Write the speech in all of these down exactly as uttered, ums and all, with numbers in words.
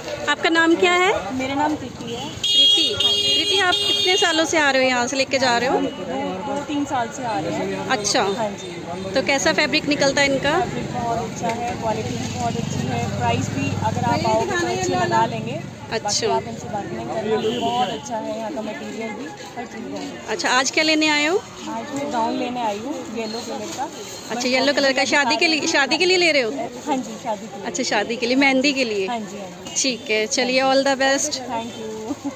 आपका नाम क्या है? मेरा नाम प्रीति है। प्रीति, प्रीति आप कितने सालों से आ रहे हो यहाँ से लेके जा रहे हो? दो तीन साल से आ रहे हैं। अच्छा, हाँ जी। तो कैसा फैब्रिक निकलता है इनका? फैब्रिक बहुत अच्छा है, क्वालिटी भी बहुत अच्छी है, प्राइस भी अगर आप आओगे तो अच्छे लगा लेंगे। अच्छा, आप इनसे बार्गेनिंग करना, बहुत अच्छा है यहाँ का मटेरियल भी, हर चीज़ बहुत। अच्छा आज क्या लेने आए हो? आज मैं गाउन लेने आई हूँ येलो कलर का। अच्छा येलो कलर का, शादी के लिए शादी के लिए ले रहे हो? हाँ जी, शादी के लिए। अच्छा शादी के लिए, मेहंदी के लिए। हाँ जी, हाँ जी। ठीक है, चलिए all the best. Thank you.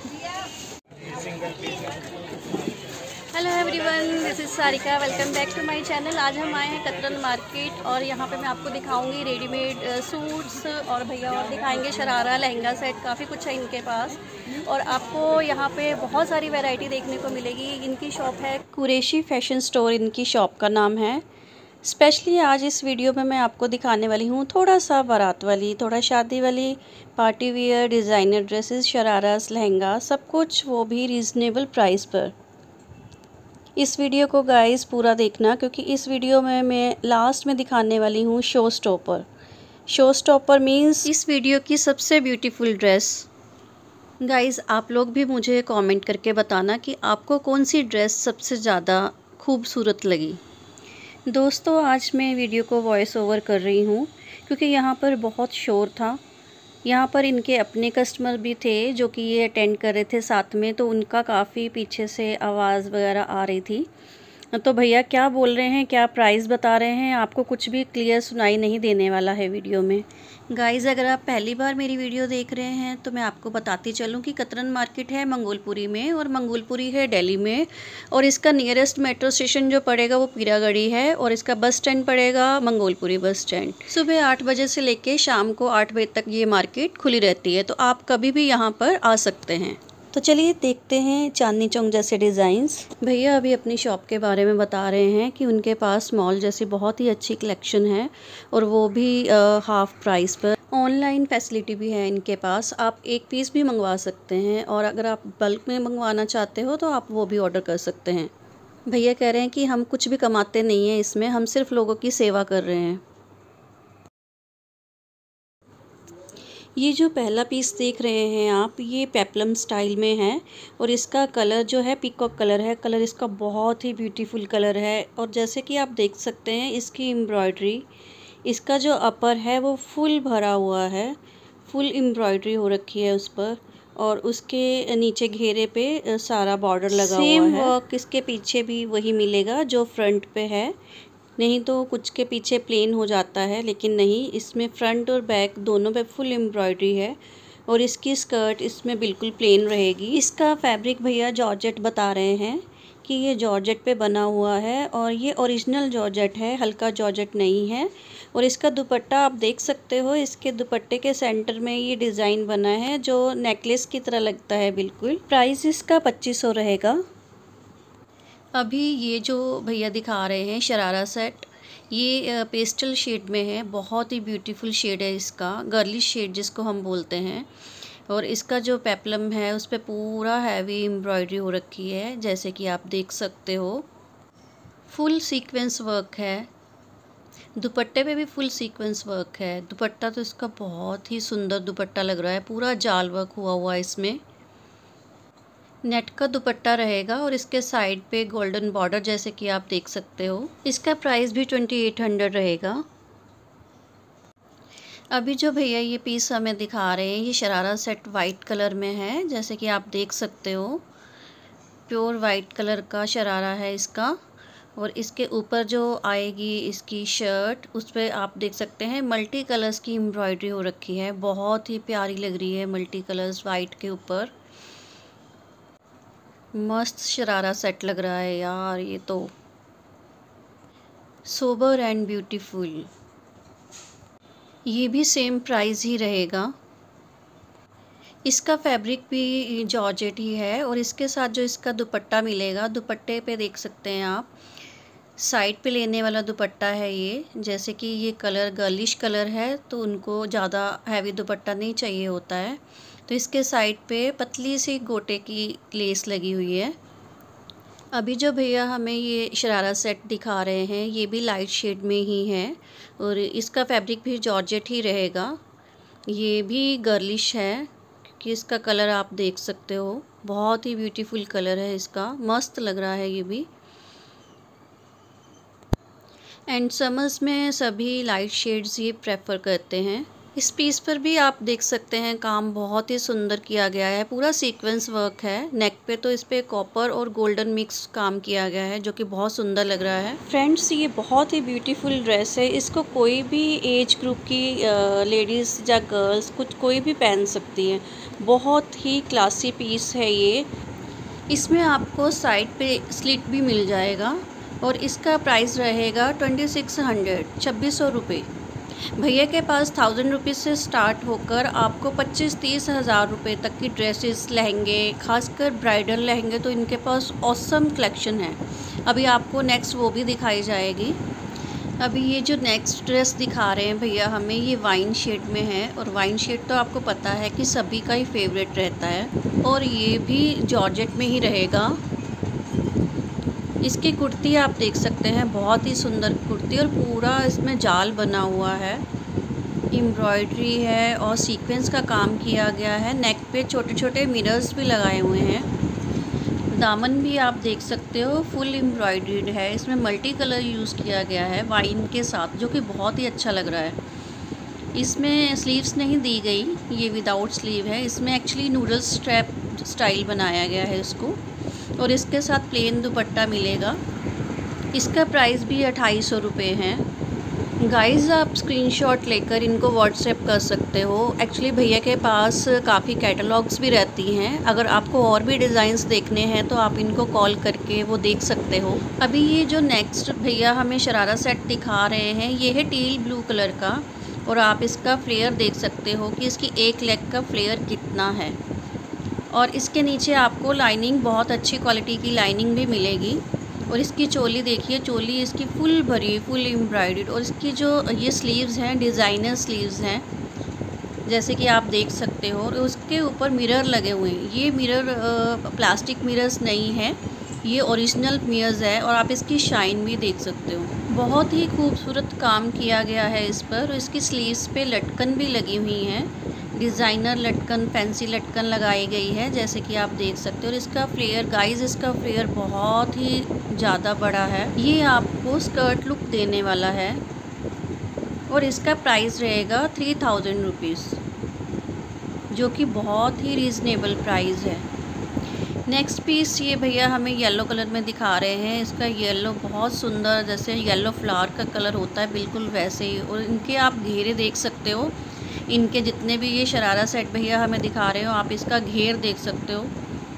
Hello everyone, this is Sarika, welcome back to my channel. आज हम आए हैं कतरन मार्केट और यहाँ पे मैं आपको दिखाऊंगी रेडीमेड सूट्स और भैया और दिखाएंगे शरारा, लहंगा सेट, काफ़ी कुछ है इनके पास। और आपको यहाँ पे बहुत सारी वैरायटी देखने को मिलेगी। इनकी शॉप है कुरैशी फैशन स्टोर, इनकी शॉप का नाम है। स्पेशली आज इस वीडियो में मैं आपको दिखाने वाली हूँ थोड़ा सा बारात वाली, थोड़ा शादी वाली, पार्टी वियर, डिज़ाइनर ड्रेसेस, शरारास, लहंगा, सब कुछ, वो भी रीज़नेबल प्राइस पर। इस वीडियो को गाइस पूरा देखना, क्योंकि इस वीडियो में मैं लास्ट में दिखाने वाली हूँ show stopper. Show stopper means इस वीडियो की सबसे ब्यूटीफुल ड्रेस। गाइस आप लोग भी मुझे कमेंट करके बताना कि आपको कौन सी ड्रेस सबसे ज़्यादा खूबसूरत लगी। दोस्तों आज मैं वीडियो को वॉइस ओवर कर रही हूँ क्योंकि यहाँ पर बहुत शोर था। यहाँ पर इनके अपने कस्टमर भी थे जो कि ये अटेंड कर रहे थे साथ में, तो उनका काफ़ी पीछे से आवाज़ वगैरह आ रही थी। तो भैया क्या बोल रहे हैं, क्या प्राइस बता रहे हैं, आपको कुछ भी क्लियर सुनाई नहीं देने वाला है वीडियो में। गाइज़ अगर आप पहली बार मेरी वीडियो देख रहे हैं तो मैं आपको बताती चलूँ कि कतरन मार्केट है मंगोलपुरी में और मंगोलपुरी है दिल्ली में, और इसका नियरेस्ट मेट्रो स्टेशन जो पड़ेगा वो पीरागढ़ी है और इसका बस स्टैंड पड़ेगा मंगोलपुरी बस स्टैंड। सुबह आठ बजे से लेके शाम को आठ बजे तक ये मार्केट खुली रहती है, तो आप कभी भी यहाँ पर आ सकते हैं। तो चलिए देखते हैं चांदनी चौक जैसे डिज़ाइंस। भैया अभी अपनी शॉप के बारे में बता रहे हैं कि उनके पास मॉल जैसी बहुत ही अच्छी कलेक्शन है और वो भी हाफ प्राइस पर। ऑनलाइन फैसिलिटी भी है इनके पास, आप एक पीस भी मंगवा सकते हैं और अगर आप बल्क में मंगवाना चाहते हो तो आप वो भी ऑर्डर कर सकते हैं। भैया कह रहे हैं कि हम कुछ भी कमाते नहीं हैं इसमें, हम सिर्फ लोगों की सेवा कर रहे हैं। ये जो पहला पीस देख रहे हैं आप, ये पेप्लम स्टाइल में है और इसका कलर जो है पीकॉक कलर है। कलर इसका बहुत ही ब्यूटीफुल कलर है और जैसे कि आप देख सकते हैं इसकी एम्ब्रॉयडरी, इसका जो अपर है वो फुल भरा हुआ है, फुल एम्ब्रॉयडरी हो रखी है उस पर, और उसके नीचे घेरे पे सारा बॉर्डर लगा हुआ है। सेम वर्क इसके पीछे भी वही मिलेगा जो फ्रंट पे है, नहीं तो कुछ के पीछे प्लेन हो जाता है, लेकिन नहीं, इसमें फ्रंट और बैक दोनों पे फुल एम्ब्रॉयडरी है और इसकी स्कर्ट इसमें बिल्कुल प्लेन रहेगी। इसका फैब्रिक भैया जॉर्जेट बता रहे हैं कि ये जॉर्जेट पे बना हुआ है और ये ओरिजिनल जॉर्जेट है, हल्का जॉर्जेट नहीं है। और इसका दुपट्टा आप देख सकते हो, इसके दुपट्टे के सेंटर में ये डिज़ाइन बना है जो नेकलेस की तरह लगता है बिल्कुल। प्राइस इसका पच्चीस सौ रहेगा। अभी ये जो भैया दिखा रहे हैं शरारा सेट, ये पेस्टल शेड में है, बहुत ही ब्यूटीफुल शेड है इसका, गर्लिश शेड जिसको हम बोलते हैं। और इसका जो पेप्लम है उस पर पूरा हैवी एम्ब्रॉयडरी हो रखी है, जैसे कि आप देख सकते हो। फुल सीक्वेंस वर्क है, दुपट्टे पे भी फुल सीक्वेंस वर्क है। दुपट्टा तो इसका बहुत ही सुंदर दुपट्टा लग रहा है, पूरा जाल वर्क हुआ हुआ है इसमें। नेट का दुपट्टा रहेगा और इसके साइड पे गोल्डन बॉर्डर जैसे कि आप देख सकते हो। इसका प्राइस भी ट्वेंटी एट हंड्रेड रहेगा। अभी जो भैया ये पीस हमें दिखा रहे हैं ये शरारा सेट वाइट कलर में है, जैसे कि आप देख सकते हो, प्योर वाइट कलर का शरारा है इसका। और इसके ऊपर जो आएगी इसकी शर्ट, उस पर आप देख सकते हैं मल्टी कलर्स की एम्ब्रॉयडरी हो रखी है, बहुत ही प्यारी लग रही है मल्टी कलर्स वाइट के ऊपर। मस्त शरारा सेट लग रहा है यार, ये तो सोबर एंड ब्यूटीफुल। ये भी सेम प्राइस ही रहेगा। इसका फैब्रिक भी जॉर्जेट ही है और इसके साथ जो इसका दुपट्टा मिलेगा, दुपट्टे पे देख सकते हैं आप, साइड पे लेने वाला दुपट्टा है ये। जैसे कि ये कलर गर्लिश कलर है तो उनको ज़्यादा हैवी दुपट्टा नहीं चाहिए होता है, तो इसके साइड पे पतली सी गोटे की लेस लगी हुई है। अभी जो भैया हमें ये शरारा सेट दिखा रहे हैं ये भी लाइट शेड में ही है और इसका फैब्रिक भी जॉर्जेट ही रहेगा। ये भी गर्लिश है क्योंकि इसका कलर आप देख सकते हो, बहुत ही ब्यूटीफुल कलर है इसका, मस्त लग रहा है ये भी। एंड समर्स में सभी लाइट शेड्स ये प्रेफर करते हैं। इस पीस पर भी आप देख सकते हैं काम बहुत ही सुंदर किया गया है, पूरा सीक्वेंस वर्क है। नेक पे तो इस पे कॉपर और गोल्डन मिक्स काम किया गया है जो कि बहुत सुंदर लग रहा है। फ्रेंड्स, ये बहुत ही ब्यूटीफुल ड्रेस है, इसको कोई भी एज ग्रुप की लेडीज़ या गर्ल्स कुछ कोई भी पहन सकती है। बहुत ही क्लासी पीस है ये। इसमें आपको साइड पे स्लिट भी मिल जाएगा और इसका प्राइस रहेगा ट्वेंटी सिक्स हंड्रेड छब्बीस सौ रुपये। भैया के पास थाउजेंड रुपीज़ से स्टार्ट होकर आपको पच्चीस तीस हज़ार रुपये तक की ड्रेसेस, लहंगे, खासकर ब्राइडल लहंगे तो इनके पास ऑसम कलेक्शन है। अभी आपको नेक्स्ट वो भी दिखाई जाएगी। अभी ये जो नेक्स्ट ड्रेस दिखा रहे हैं भैया हमें, ये वाइन शेड में है और वाइन शेड तो आपको पता है कि सभी का ही फेवरेट रहता है और ये भी जॉर्जेट में ही रहेगा। इसकी कुर्ती आप देख सकते हैं, बहुत ही सुंदर कुर्ती और पूरा इसमें जाल बना हुआ है, एम्ब्रॉयडरी है और सीक्वेंस का काम किया गया है। नेक पे छोटे छोटे मिरर्स भी लगाए हुए हैं। दामन भी आप देख सकते हो फुल एम्ब्रॉयडर्ड है, इसमें मल्टी कलर यूज़ किया गया है वाइन के साथ, जो कि बहुत ही अच्छा लग रहा है। इसमें स्लीव्स नहीं दी गई, ये विदाउट स्लीव है। इसमें एक्चुअली नूडल स्ट्रैप स्टाइल बनाया गया है इसको और इसके साथ प्लेन दुपट्टा मिलेगा। इसका प्राइस भी अट्ठाईस सौ रुपये है। गाइस, आप स्क्रीनशॉट लेकर इनको व्हाट्सएप कर सकते हो। एक्चुअली भैया के पास काफ़ी कैटलॉग्स भी रहती हैं, अगर आपको और भी डिज़ाइंस देखने हैं तो आप इनको कॉल करके वो देख सकते हो। अभी ये जो नेक्स्ट भैया हमें शरारा सेट दिखा रहे हैं, ये है टील ब्लू कलर का और आप इसका फ्लेयर देख सकते हो कि इसकी एक लेग का फ्लेयर कितना है। और इसके नीचे आपको लाइनिंग, बहुत अच्छी क्वालिटी की लाइनिंग भी मिलेगी। और इसकी चोली देखिए, चोली इसकी फुल भरी, फुल एम्ब्रॉयडर्ड और इसकी जो ये स्लीव्स हैं डिज़ाइनर स्लीव्स हैं, जैसे कि आप देख सकते हो। और उसके ऊपर मिरर लगे हुए हैं, ये मिरर प्लास्टिक मिरर्स नहीं है, ये ओरिजिनल मिरर्स है और आप इसकी शाइन भी देख सकते हो। बहुत ही खूबसूरत काम किया गया है इस पर। और इसकी स्लीव्स पे लटकन भी लगी हुई हैं, डिज़ाइनर लटकन, फैंसी लटकन लगाई गई है जैसे कि आप देख सकते हो। और इसका फ्लेयर गाइस, इसका फ्लेयर बहुत ही ज़्यादा बड़ा है, ये आपको स्कर्ट लुक देने वाला है और इसका प्राइस रहेगा थ्री थाउजेंड रुपीज़, जो कि बहुत ही रीज़नेबल प्राइस है। नेक्स्ट पीस ये भैया हमें येलो कलर में दिखा रहे हैं। इसका येलो बहुत सुंदर, जैसे येलो फ्लावर का कलर होता है बिल्कुल वैसे ही। और इनके आप घेरे देख सकते हो, इनके जितने भी ये शरारा सेट भैया हमें दिखा रहे हो, आप इसका घेर देख सकते हो।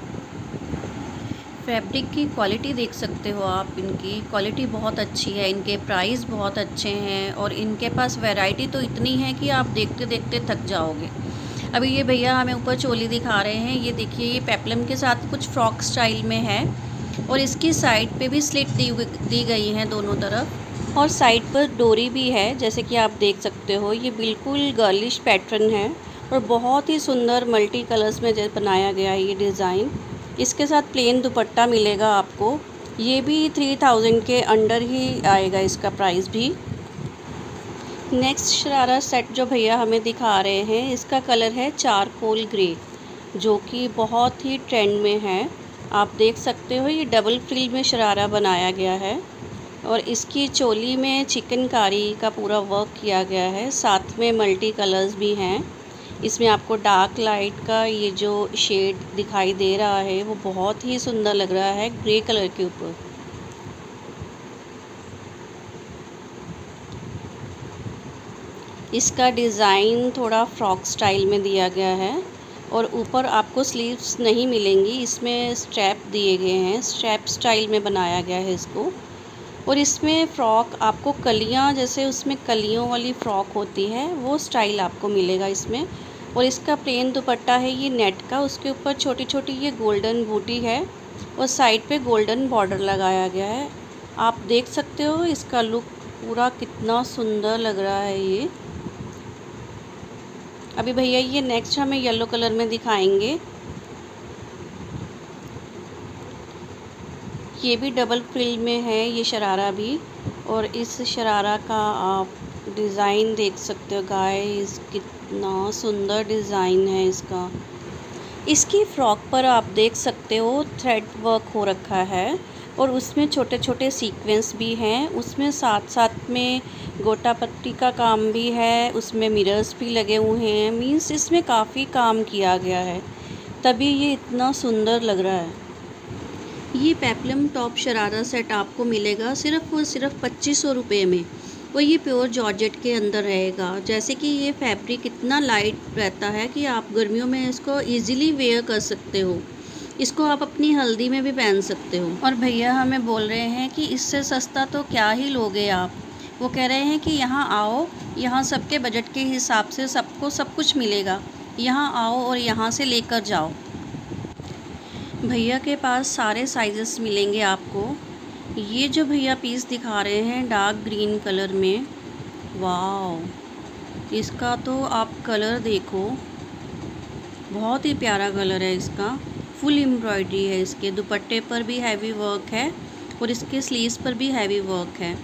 फैब्रिक की क्वालिटी देख सकते हो आप, इनकी क्वालिटी बहुत अच्छी है, इनके प्राइस बहुत अच्छे हैं और इनके पास वैरायटी तो इतनी है कि आप देखते देखते थक जाओगे। अभी ये भैया हमें ऊपर चोली दिखा रहे हैं, ये देखिए, ये पेप्लम के साथ कुछ फ्रॉक स्टाइल में है और इसकी साइड पे भी स्लिट दी दी गई हैं दोनों तरफ और साइड पर डोरी भी है जैसे कि आप देख सकते हो। ये बिल्कुल गर्लिश पैटर्न है और बहुत ही सुंदर मल्टी कलर्स में बनाया गया है ये डिज़ाइन। इसके साथ प्लेन दुपट्टा मिलेगा आपको, ये भी थ्री थाउजेंड के अंडर ही आएगा इसका प्राइस भी। नेक्स्ट शरारा सेट जो भैया हमें दिखा रहे हैं, इसका कलर है चारकोल ग्रे, जो कि बहुत ही ट्रेंड में है। आप देख सकते हो ये डबल फ्रिल में शरारा बनाया गया है और इसकी चोली में चिकनकारी का पूरा वर्क किया गया है, साथ में मल्टी कलर्स भी हैं। इसमें आपको डार्क लाइट का ये जो शेड दिखाई दे रहा है वो बहुत ही सुंदर लग रहा है ग्रे कलर के ऊपर। इसका डिज़ाइन थोड़ा फ्रॉक स्टाइल में दिया गया है और ऊपर आपको स्लीव्स नहीं मिलेंगी, इसमें स्ट्रैप दिए गए हैं, स्ट्रैप स्टाइल में बनाया गया है इसको। और इसमें फ़्रॉक आपको कलियां, जैसे उसमें कलियों वाली फ़्रॉक होती है वो स्टाइल आपको मिलेगा इसमें। और इसका प्लेन दुपट्टा है ये नेट का, उसके ऊपर छोटी छोटी ये गोल्डन बूटी है और साइड पे गोल्डन बॉर्डर लगाया गया है। आप देख सकते हो इसका लुक पूरा कितना सुंदर लग रहा है ये। अभी भैया ये नेक्स्ट हमें येलो कलर में दिखाएंगे, ये भी डबल फ्रिल में है ये शरारा भी। और इस शरारा का आप डिज़ाइन देख सकते हो गाइस, कितना सुंदर डिज़ाइन है इसका। इसकी फ्रॉक पर आप देख सकते हो थ्रेड वर्क हो रखा है और उसमें छोटे छोटे सीक्वेंस भी हैं। उसमें साथ साथ में गोटा पट्टी का काम भी है, उसमें मिरर्स भी लगे हुए हैं। मीन्स इसमें काफ़ी काम किया गया है, तभी ये इतना सुंदर लग रहा है। ये पेप्लम टॉप शरारा सेट आपको मिलेगा सिर्फ़ और सिर्फ पच्चीस सौ रुपये में, और ये प्योर जॉर्जेट के अंदर रहेगा। जैसे कि ये फैब्रिक इतना लाइट रहता है कि आप गर्मियों में इसको इजीली वेयर कर सकते हो। इसको आप अपनी हल्दी में भी पहन सकते हो। और भैया हमें बोल रहे हैं कि इससे सस्ता तो क्या ही लोगे आप। वो कह रहे हैं कि यहाँ आओ, यहाँ सबके बजट के हिसाब से सबको सब कुछ मिलेगा। यहाँ आओ और यहाँ से लेकर जाओ। भैया के पास सारे साइजेस मिलेंगे आपको। ये जो भैया पीस दिखा रहे हैं डार्क ग्रीन कलर में, वाह, इसका तो आप कलर देखो, बहुत ही प्यारा कलर है इसका। फुल एम्ब्रॉयडरी है, इसके दुपट्टे पर भी हैवी वर्क है और इसके स्लीव्स पर भी हैवी वर्क है।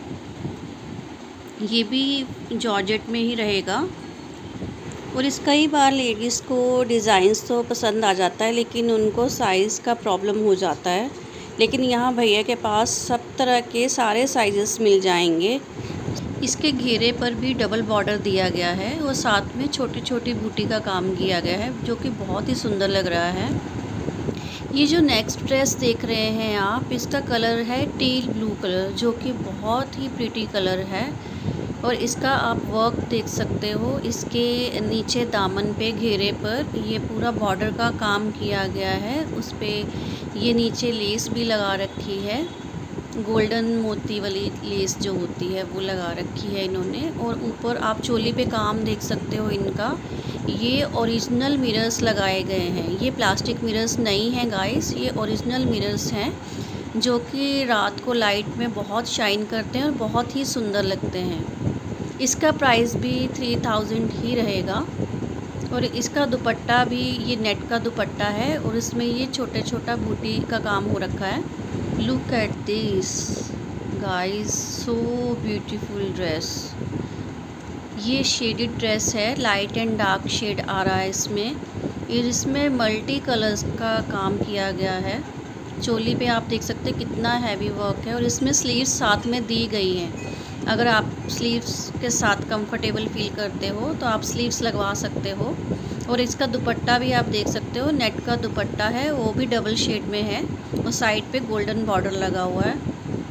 ये भी जॉर्जेट में ही रहेगा। और इस कई बार लेडीज़ को डिज़ाइंस तो पसंद आ जाता है, लेकिन उनको साइज़ का प्रॉब्लम हो जाता है। लेकिन यहाँ भैया के पास सब तरह के सारे साइजेस मिल जाएंगे। इसके घेरे पर भी डबल बॉर्डर दिया गया है और साथ में छोटी छोटी बूटी का काम किया गया है, जो कि बहुत ही सुंदर लग रहा है। ये जो नेक्स्ट ड्रेस देख रहे हैं आप, इसका कलर है टील ब्लू कलर, जो कि बहुत ही प्रिटी कलर है। और इसका आप वर्क देख सकते हो, इसके नीचे दामन पे घेरे पर ये पूरा बॉर्डर का काम किया गया है। उस पर ये नीचे लेस भी लगा रखी है, गोल्डन मोती वाली लेस जो होती है वो लगा रखी है इन्होंने। और ऊपर आप चोली पे काम देख सकते हो इनका। ये ओरिजिनल मिरर्स लगाए गए हैं, ये प्लास्टिक मिरर्स नहीं हैं गाइस, ये ओरिजिनल मिरर्स हैं, जो कि रात को लाइट में बहुत शाइन करते हैं और बहुत ही सुंदर लगते हैं। इसका प्राइस भी थ्री थाउजेंड ही रहेगा। और इसका दुपट्टा भी ये नेट का दुपट्टा है और इसमें ये छोटे छोटा बूटी का काम हो रखा है। Look at this guys, so beautiful dress. ये शेडेड ड्रेस है, लाइट एंड डार्क शेड आ रहा है इसमें। ये इसमें मल्टी कलर्स का काम किया गया है। चोली पे आप देख सकते हैं कितना हैवी वर्क है और इसमें स्लीव्स साथ में दी गई हैं। अगर आप स्लीव्स के साथ कंफर्टेबल फील करते हो तो आप स्लीव्स लगवा सकते हो। और इसका दुपट्टा भी आप देख सकते हो, नेट का दुपट्टा है, वो भी डबल शेड में है और साइड पे गोल्डन बॉर्डर लगा हुआ है।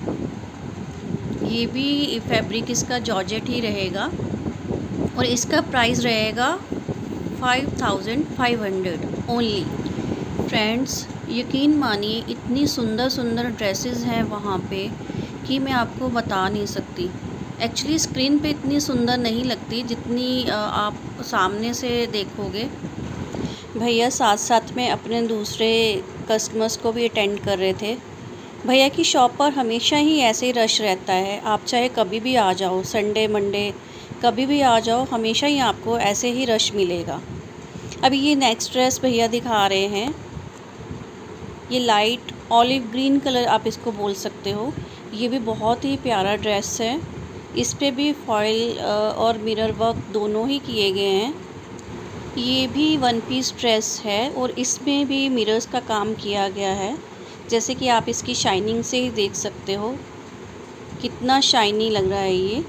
ये भी फैब्रिक इसका जॉर्जेट ही रहेगा और इसका प्राइस रहेगा five thousand five hundred only. Friends, यकीन मानिए इतनी सुंदर सुंदर ड्रेसेस हैं वहाँ पे कि मैं आपको बता नहीं सकती। एक्चुअली स्क्रीन पे इतनी सुंदर नहीं लगती जितनी आप सामने से देखोगे। भैया साथ साथ में अपने दूसरे कस्टमर्स को भी अटेंड कर रहे थे। भैया की शॉप पर हमेशा ही ऐसे ही रश रहता है, आप चाहे कभी भी आ जाओ, संडे मंडे कभी भी आ जाओ, हमेशा ही आपको ऐसे ही रश मिलेगा। अभी ये नेक्स्ट ड्रेस भैया दिखा रहे हैं, ये लाइट ऑलिव ग्रीन कलर आप इसको बोल सकते हो। ये भी बहुत ही प्यारा ड्रेस है, इस पे भी फॉइल और मिरर वर्क दोनों ही किए गए हैं। ये भी वन पीस ड्रेस है और इसमें भी मिरर्स का काम किया गया है, जैसे कि आप इसकी शाइनिंग से ही देख सकते हो कितना शाइनी लग रहा है ये।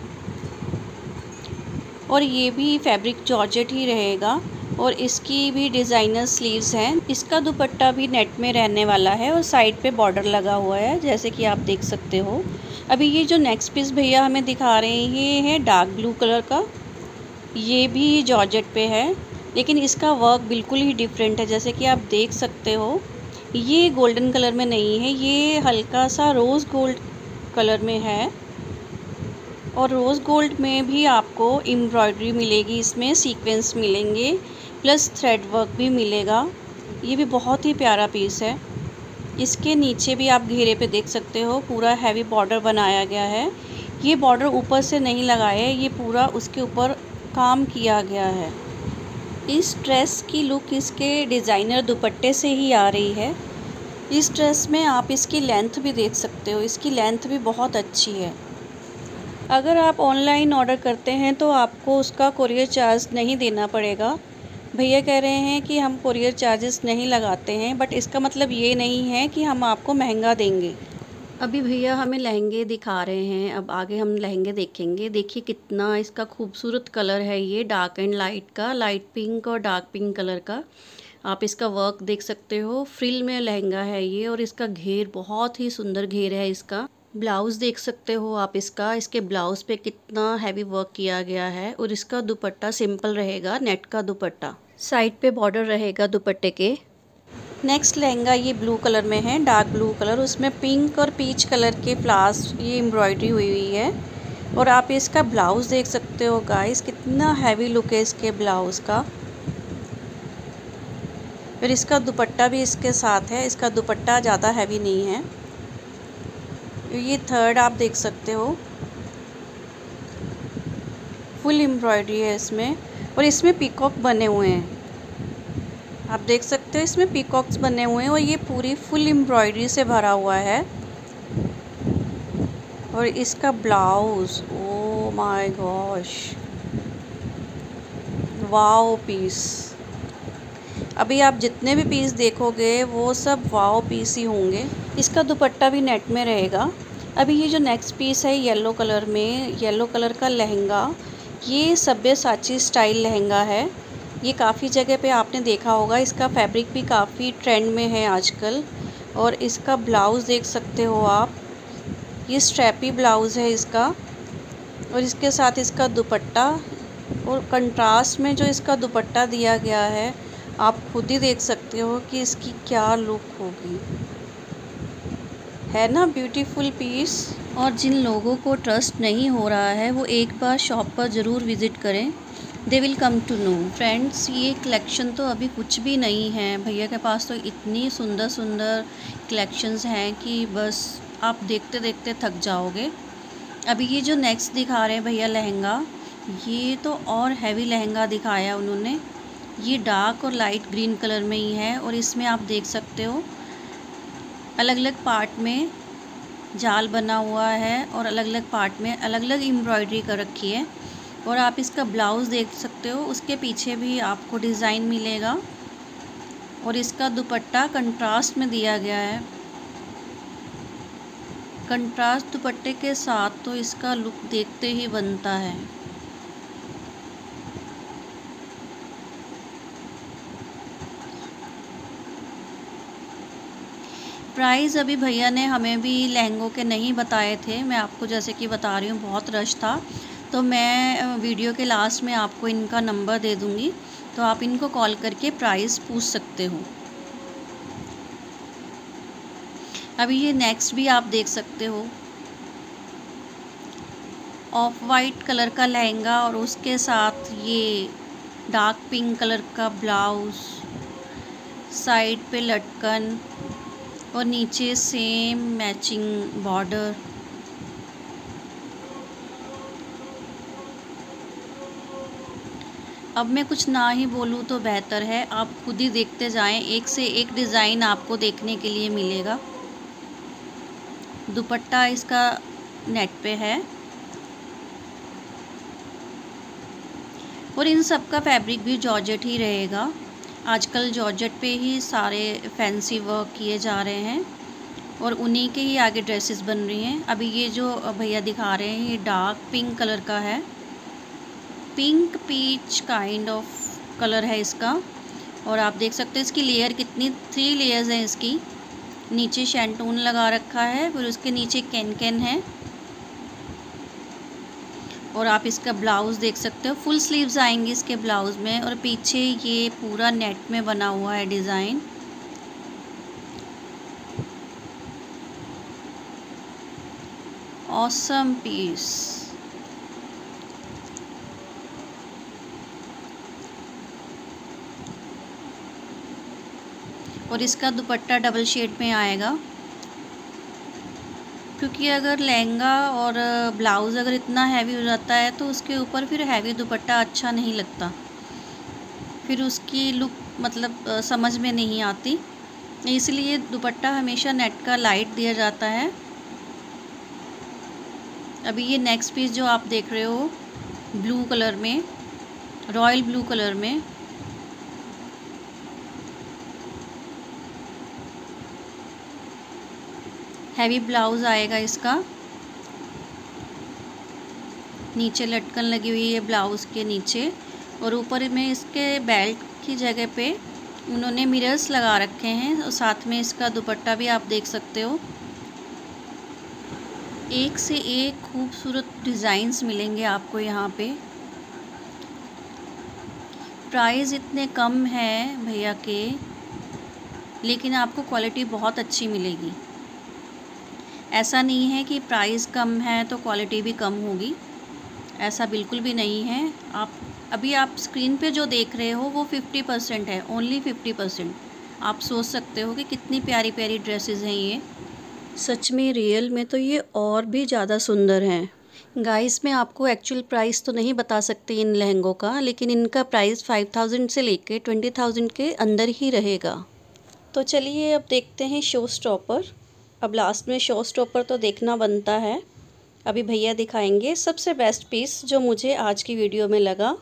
और ये भी फैब्रिक जॉर्जेट ही रहेगा और इसकी भी डिज़ाइनर स्लीव्स हैं। इसका दुपट्टा भी नेट में रहने वाला है और साइड पे बॉर्डर लगा हुआ है, जैसे कि आप देख सकते हो। अभी ये जो नेक्स्ट पीस भैया हमें दिखा रहे हैं, ये है डार्क ब्लू कलर का। ये भी जॉर्जेट पे है, लेकिन इसका वर्क बिल्कुल ही डिफरेंट है, जैसे कि आप देख सकते हो। ये गोल्डन कलर में नहीं है, ये हल्का सा रोज़ गोल्ड कलर में है। और रोज़ गोल्ड में भी आपको एम्ब्रॉयडरी मिलेगी, इसमें सीक्वेंस मिलेंगे, प्लस थ्रेड वर्क भी मिलेगा। ये भी बहुत ही प्यारा पीस है। इसके नीचे भी आप घेरे पे देख सकते हो, पूरा हैवी बॉर्डर बनाया गया है। ये बॉर्डर ऊपर से नहीं लगाया है, ये पूरा उसके ऊपर काम किया गया है। इस ड्रेस की लुक इसके डिज़ाइनर दुपट्टे से ही आ रही है। इस ड्रेस में आप इसकी लेंथ भी देख सकते हो, इसकी लेंथ भी बहुत अच्छी है। अगर आप ऑनलाइन ऑर्डर करते हैं तो आपको उसका कोरियर चार्ज नहीं देना पड़ेगा। भैया कह रहे हैं कि हम कोरियर चार्जेस नहीं लगाते हैं, बट इसका मतलब ये नहीं है कि हम आपको महंगा देंगे। अभी भैया हमें लहंगे दिखा रहे हैं, अब आगे हम लहंगे देखेंगे। देखिए कितना इसका खूबसूरत कलर है, ये डार्क एंड लाइट का, लाइट पिंक और डार्क पिंक कलर का। आप इसका वर्क देख सकते हो, फ्रिल में लहंगा है ये, और इसका घेर बहुत ही सुंदर घेर है इसका। ब्लाउज़ देख सकते हो आप इसका, इसके ब्लाउज़ पे कितना हैवी वर्क किया गया है। और इसका दुपट्टा सिंपल रहेगा, नेट का दुपट्टा, साइड पे बॉर्डर रहेगा दुपट्टे के। नेक्स्ट लहंगा ये ब्लू कलर में है, डार्क ब्लू कलर, उसमें पिंक और पीच कलर के फ्लावर्स ये एम्ब्रॉयडरी हुई हुई है। और आप इसका ब्लाउज़ देख सकते हो गाइस, कितना हैवी लुक है इसके ब्लाउज़ का। फिर इसका दुपट्टा भी इसके साथ है, इसका दुपट्टा ज़्यादा हैवी नहीं है। ये थर्ड आप देख सकते हो, फुल एम्ब्रॉयडरी है इसमें, और इसमें पीकॉक बने हुए हैं। आप देख सकते हो इसमें पीकॉक्स बने हुए हैं, और ये पूरी फुल एम्ब्रॉयडरी से भरा हुआ है। और इसका blouse, oh my gosh, wow piece. अभी आप जितने भी पीस देखोगे वो सब वाओ पीस ही होंगे। इसका दुपट्टा भी नेट में रहेगा। अभी ये जो नेक्स्ट पीस है येलो कलर में, येलो कलर का लहंगा, ये सब्यसाची स्टाइल लहंगा है। ये काफ़ी जगह पे आपने देखा होगा, इसका फैब्रिक भी काफ़ी ट्रेंड में है आजकल। और इसका ब्लाउज़ देख सकते हो आप, ये स्ट्रैपी ब्लाउज़ है इसका, और इसके साथ इसका दुपट्टा, और कंट्रास्ट में जो इसका दुपट्टा दिया गया है आप खुद ही देख सकते हो कि इसकी क्या लुक होगी, है ना ब्यूटीफुल पीस। और जिन लोगों को ट्रस्ट नहीं हो रहा है वो एक बार शॉप पर ज़रूर विज़िट करें, they will come to know. Friends, ये कलेक्शन तो अभी कुछ भी नहीं है, भैया के पास तो इतनी सुंदर सुंदर कलेक्शंस हैं कि बस आप देखते देखते थक जाओगे। अभी ये जो नेक्स्ट दिखा रहे हैं भैया लहंगा, ये तो और हैवी लहंगा दिखाया उन्होंने। ये डार्क और लाइट ग्रीन कलर में ही है, और इसमें आप देख सकते हो अलग अलग पार्ट में जाल बना हुआ है, और अलग अलग पार्ट में अलग अलग एम्ब्रॉयडरी कर रखी है। और आप इसका ब्लाउज़ देख सकते हो, उसके पीछे भी आपको डिज़ाइन मिलेगा। और इसका दुपट्टा कंट्रास्ट में दिया गया है, कंट्रास्ट दुपट्टे के साथ तो इसका लुक देखते ही बनता है। प्राइस अभी भैया ने हमें भी लहंगों के नहीं बताए थे, मैं आपको जैसे कि बता रही हूँ, बहुत रश था, तो मैं वीडियो के लास्ट में आपको इनका नंबर दे दूँगी, तो आप इनको कॉल करके प्राइस पूछ सकते हो। अभी ये नेक्स्ट भी आप देख सकते हो, ऑफ वाइट कलर का लहंगा, और उसके साथ ये डार्क पिंक कलर का ब्लाउज़, साइड पे लटकन, और नीचे सेम मैचिंग बॉर्डर। अब मैं कुछ ना ही बोलूँ तो बेहतर है, आप खुद ही देखते जाएं, एक से एक डिज़ाइन आपको देखने के लिए मिलेगा। दुपट्टा इसका नेट पे है, और इन सब का फैब्रिक भी जॉर्जेट ही रहेगा। आजकल जॉर्जेट पे ही सारे फैंसी वर्क किए जा रहे हैं, और उन्हीं के ही आगे ड्रेसेस बन रही हैं। अभी ये जो भैया दिखा रहे हैं ये डार्क पिंक कलर का है, pink peach kind of colour है इसका। और आप देख सकते हैं इसकी लेयर कितनी, थ्री लेयर्स हैं इसकी। नीचे शैंटून लगा रखा है, फिर उसके नीचे कैन कैन है, और आप इसका ब्लाउज़ देख सकते हो, फुल स्लीव्स आएंगी इसके ब्लाउज़ में, और पीछे ये पूरा नेट में बना हुआ है डिज़ाइन। Awesome piece. और इसका दुपट्टा डबल शेड में आएगा, क्योंकि अगर लहंगा और ब्लाउज़ अगर इतना हैवी हो जाता है तो उसके ऊपर फिर हैवी दुपट्टा अच्छा नहीं लगता, फिर उसकी लुक मतलब समझ में नहीं आती। इसलिए दुपट्टा हमेशा नेट का लाइट दिया जाता है। अभी ये नेक्स्ट पीस जो आप देख रहे हो ब्लू कलर में, रॉयल ब्लू कलर में, हैवी ब्लाउज आएगा इसका। नीचे लटकन लगी हुई है ब्लाउज के नीचे, और ऊपर में इसके बेल्ट की जगह पे उन्होंने मिरर्स लगा रखे हैं, और साथ में इसका दुपट्टा भी आप देख सकते हो। एक से एक खूबसूरत डिज़ाइंस मिलेंगे आपको यहाँ पे। प्राइस इतने कम है भैया के, लेकिन आपको क्वालिटी बहुत अच्छी मिलेगी। ऐसा नहीं है कि प्राइस कम है तो क्वालिटी भी कम होगी, ऐसा बिल्कुल भी नहीं है। आप अभी आप स्क्रीन पे जो देख रहे हो वो फिफ्टी परसेंट है, ओनली फिफ्टी परसेंट। आप सोच सकते हो कि कितनी प्यारी प्यारी ड्रेसेस हैं ये। सच में रियल में तो ये और भी ज़्यादा सुंदर हैं। गाइस मैं आपको एक्चुअल प्राइस तो नहीं बता सकती इन लहंगों का, लेकिन इनका प्राइस फाइव थाउजेंड से लेके ट्वेंटी थाउजेंड के अंदर ही रहेगा। तो चलिए अब देखते हैं शो स्टॉपर। अब लास्ट में शो स्टॉपर तो देखना बनता है। अभी भैया दिखाएंगे सबसे बेस्ट पीस जो मुझे आज की वीडियो में लगा।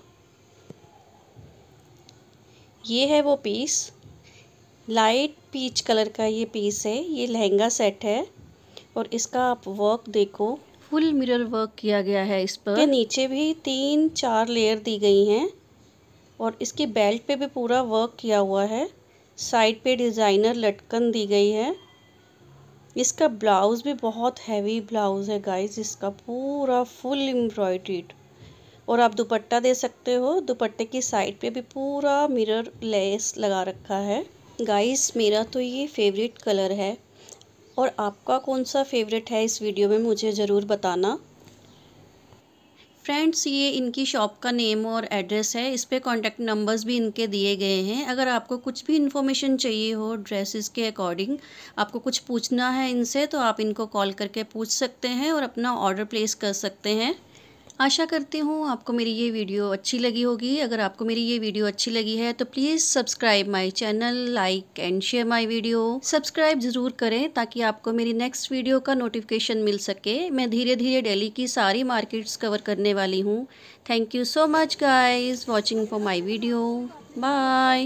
ये है वो पीस, लाइट पीच कलर का ये पीस है। ये लहंगा सेट है और इसका आप वर्क देखो, फुल मिरर वर्क किया गया है इस पर। के नीचे भी तीन चार लेयर दी गई हैं और इसकी बेल्ट पे भी पूरा वर्क किया हुआ है। साइड पे डिज़ाइनर लटकन दी गई है। इसका ब्लाउज़ भी बहुत हैवी ब्लाउज़ है गाइस, इसका पूरा फुल एम्ब्रॉयडरीड। और आप दुपट्टा दे सकते हो, दुपट्टे की साइड पे भी पूरा मिरर लेस लगा रखा है। गाइस मेरा तो ये फेवरेट कलर है, और आपका कौन सा फेवरेट है इस वीडियो में मुझे ज़रूर बताना। फ्रेंड्स ये इनकी शॉप का नेम और एड्रेस है, इस पे कॉन्टैक्ट नंबर्स भी इनके दिए गए हैं। अगर आपको कुछ भी इन्फॉर्मेशन चाहिए हो ड्रेसेस के अकॉर्डिंग, आपको कुछ पूछना है इनसे, तो आप इनको कॉल करके पूछ सकते हैं और अपना ऑर्डर प्लेस कर सकते हैं। आशा करती हूँ आपको मेरी ये वीडियो अच्छी लगी होगी। अगर आपको मेरी ये वीडियो अच्छी लगी है तो please subscribe my channel, like and share my video. Subscribe ज़रूर करें ताकि आपको मेरी नेक्स्ट वीडियो का नोटिफिकेशन मिल सके। मैं धीरे धीरे दिल्ली की सारी मार्केट्स कवर करने वाली हूँ। Thank you so much guys watching for my video. Bye.